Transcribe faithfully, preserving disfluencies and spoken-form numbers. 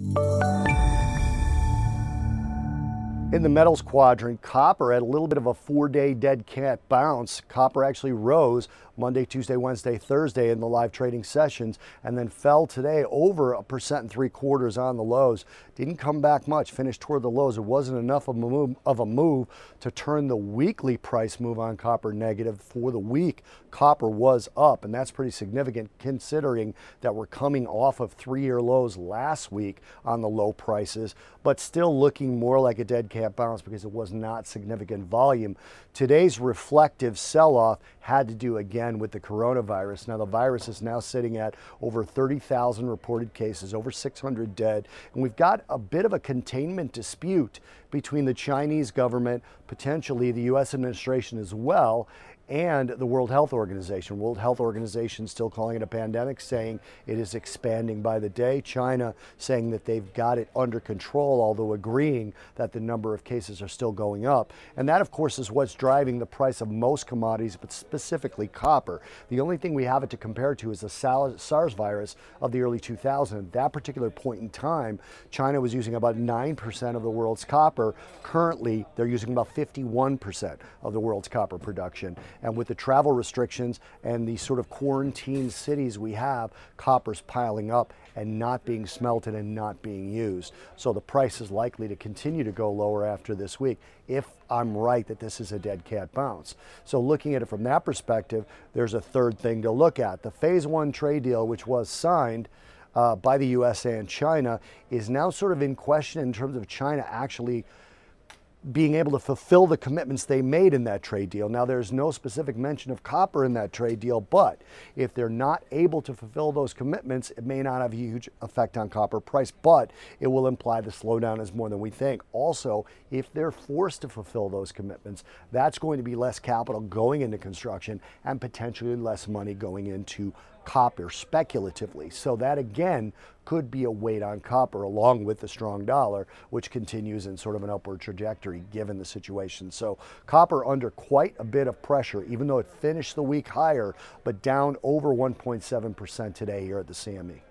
In the metals quadrant, copper had a little bit of a four-day dead cat bounce. Copper actually rose Monday, Tuesday, Wednesday, Thursday in the live trading sessions, and then fell today over a percent and three quarters on the lows. Didn't come back much, finished toward the lows. It wasn't enough of a move, of a move to turn the weekly price move on copper negative. For the week, copper was up, and that's pretty significant considering that we're coming off of three-year lows last week on the low prices, but still looking more like a dead cat bounce because it was not significant volume. Today's reflective sell-off had to do again with the coronavirus. Now the virus is now sitting at over thirty thousand reported cases, over six hundred dead, and we've got a bit of a containment dispute between the Chinese government, potentially the U S administration as well, and the World Health Organization. World Health Organization still calling it a pandemic, saying it is expanding by the day. China saying that they've got it under control, although agreeing that the number of cases are still going up. And that, of course, is what's driving the price of most commodities, but specifically copper. The only thing we have it to compare to is the SARS virus of the early two thousands. At that particular point in time, China was using about nine percent of the world's copper. Currently, they're using about fifty-one percent of the world's copper production. And with the travel restrictions and the sort of quarantine cities we have, copper's piling up and not being smelted and not being used. So the price is likely to continue to go lower after this week if I'm right that this is a dead cat bounce. So looking at it from that perspective, there's a third thing to look at. The phase one trade deal, which was signed uh, by the U S A and China, is now sort of in question in terms of China actually being able to fulfill the commitments they made in that trade deal. Now, there's no specific mention of copper in that trade deal, but if they're not able to fulfill those commitments, it may not have a huge effect on copper price, but it will imply the slowdown is more than we think. Also, if they're forced to fulfill those commitments, that's going to be less capital going into construction and potentially less money going into copper speculatively. So that again could be a weight on copper along with the strong dollar, which continues in sort of an upward trajectory given the situation. So copper under quite a bit of pressure, even though it finished the week higher, but down over one point seven percent today here at the C M E.